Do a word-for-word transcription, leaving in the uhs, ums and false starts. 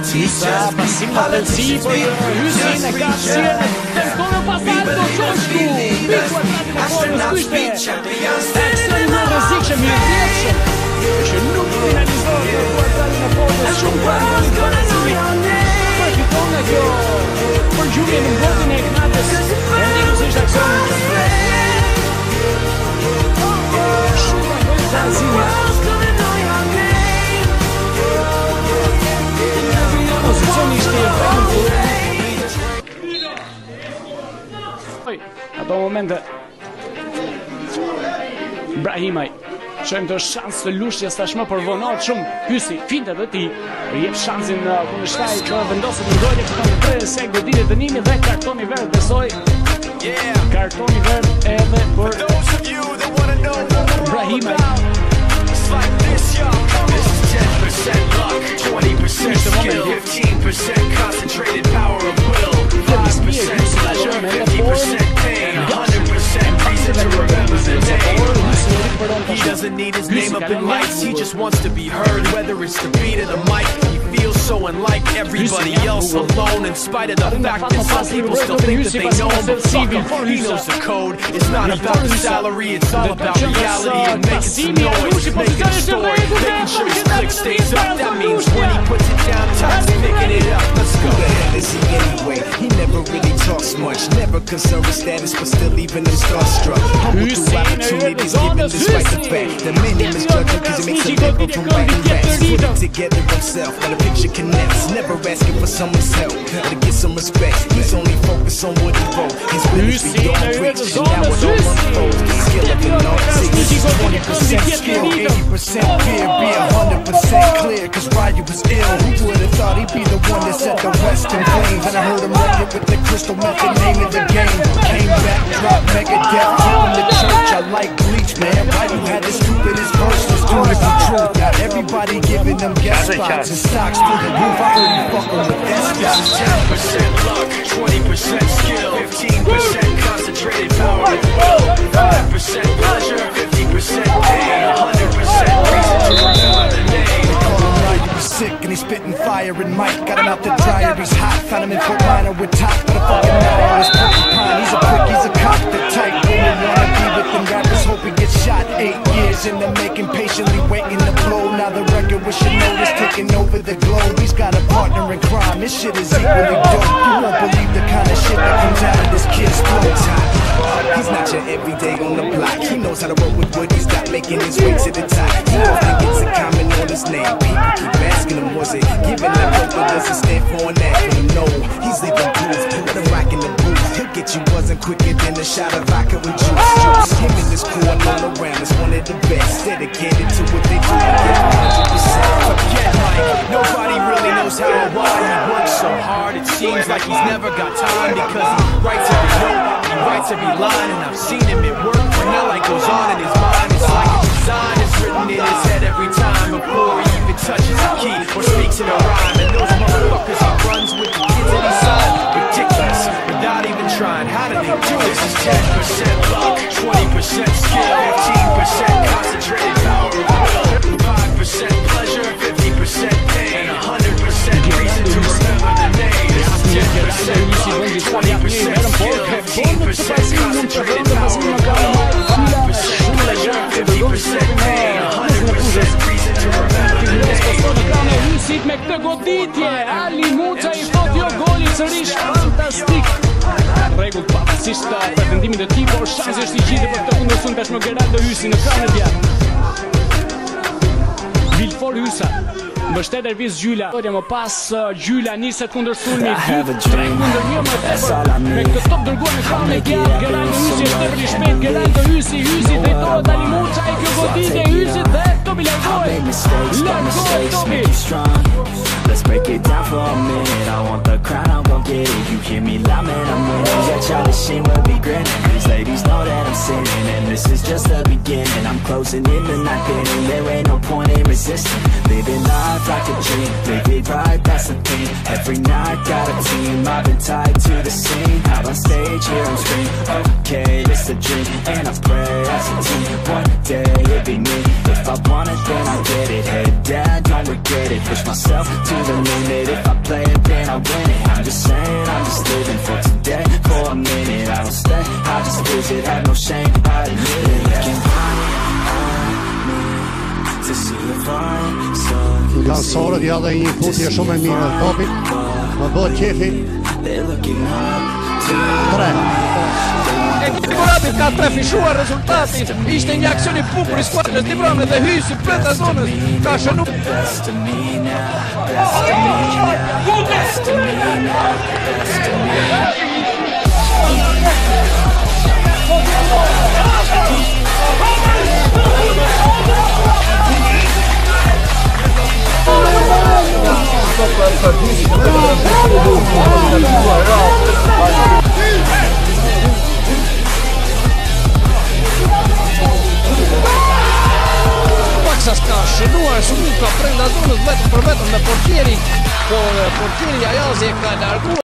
Hysa pasim në tëllësi për Hysin e ka sirë të kone pasalto Shoshku Piku e pratin e korës kyshte Ekstrem në rëzikshëm i rëzikshëm që nuk finalizohet në kuartalin e korës shumë kuartalin të rëzikshëm Përfiton në kjo për gjurje në botin e knatës e ndiku si shakson shumë në bëjtë të azimja pozicioni ishte e vëndë ato momente Brahimaj qëjmë të shansë të lushjes tashmë për vonat shumë Hysi, fintet dhe ti jep shansin në kundërshtaj që vendoset në dojle që të në tre se goditit të nimi dhe kartoni verd besoj kartoni verd edhe për Brahimaj ten percent luck, twenty percent skill, fifteen percent concentrated power of will, five percent pleasure, fifty percent pain, one hundred percent reason to remember the name. He doesn't need his name up in lights, he just wants to be heard, whether it's the beat of the mic. He feels so unlike everybody else, alone in spite of the fact that some people still think that they know him, but fuck him, he knows the code. It's not about the salary, it's all about reality and making some noise, making a story, making sure his click stays up. That means when he puts it down, time's picking it up. Let's go. Who the hell is he anyway? He never really talks much, never concerned with status, but still leaving him starstruck. Humble through opportunities given despite the fact that many misjudge him because he makes a living from writing raps. Put it together himself, and the picture connects. Never asking for someone's help to get some respect. He's only focused on what he wrote. His business beyond reach, and now it all unfolds. The skill of an artist is twenty percent skill, eighty percent fear, be one hundred percent clear. Cause Ryu was ill. Who would've thought he'd be the one that set the West in flames? And I heard him wreck it with the crystal method, name of the game. Came back, dropped Megadeth, took him to church. I like Bleach, man. Ryu had the stupidest verse, let's do it for truth. Now everybody giving them guest spots and stocks through the roof. I heard you fucking with that stuff. ten percent luck, twenty percent skill, fifteen percent concentrated power of will, five percent pleasure, fifty percent pain, one hundred percent reason to remember the name. Sick and he's spitting fire and Mike got him out the dryer, he's hot. Found him in Fort Minor with top, but a fucking matter on his porcupine. He's a prick, he's a cop, the type women wanna be with them rappers, hope he gets shot. Eight years in the making, patiently waiting to blow. Now the record with Shinoda's taking over the globe. He's got a partner in crime, this shit is equally dope. You won't believe the kind of shit that comes out of this kid's throat. He's not your everyday on the block, he knows how to work with what he's got, making his way to the top. He often gets a comment on his name, people keep asking him, was it giving that hope, but doesn't stand for an acronym? No, he's leaving proof, let him rock in the booth. He'll get you buzzing quicker than a shot of vodka with juice. Juice, him and this crew all around is one of the best, dedicated to what they do, one hundred percent. Forget Mike, nobody really knows how or why he works so hard. It seems like he's never got time because he writes every note, he writes every line, and I've seen him at work. Vanilla goes on in his mind, it's like a design is written in his head every time before he even touches a key or speaks in a rhyme. And those motherfuckers he runs with the kids that he signed, ridiculous, without even trying. How do they do this? Is ten percent luck, twenty percent skill, fifteen percent concentrated power of will, five percent pleasure, fifty percent pain, one hundred percent reason to remember the name. This is ten percent luck, twenty percent skill, fifteen percent concentrated power of will, five percent pleasure, fifty percent pain, one hundred percent reason to remember the name. Hysit me këtë goditje, Ali Muça i thot jo goli sërish fantastik. Rregull pavarësisht pretendimit të tij, por shansi është i gjithë për të kundërshtuar tashmë Geraldo Hysi në krahun e djathtë. Vilfor Hysa mbështet Ervis Gjyla. Më pas Gjyla niset kundër sulmit. tre kundër një më tepër. Me këtë top dërguar në krahun e djathtë, Geraldo Hysi është tepër i shpejt. Geraldo Hysi, Hysi drejtohet Ali Muça e kjo goditje Hysit dhe Tomi largoi. Largoi Tomi. Let's break it down for a minute. I want the crown, I'm gon' get it. You hear me loud, man, I'm winning. Yeah, Charlie Sheen will be grinning. These ladies know that I'm sinning, and this is just the beginning. I'm closing in the night inning. There ain't no point in resisting. Living life like a dream, live it right, that's the thing. Every night got a team, I've been tied to the scene. Out on stage, here on screen. Okay, it's a dream, and I pray as a team. One day it'll be me. If I want it, then I get it. Head down, don't regret it. Push myself to the limit. If I lose it, have no shame, I admit it. Looking right at me to see if I'm stuck. Dansare di alla in fotja shumë e mirë në topi. Më bëhet qefi. They're looking up to Tre. E Kurabi ka tre fishuar rezultati. Ishte një aksion i bukur i skuadrës tigrane dhe hyi si pleta zonës. Ka shënuar best of me now, best of me now, best of me now, best of me now. Paksas ka shënuar shumë ka brenda zonës vetëm për vetëm me portieri, por portieri Ajazi e ka larguar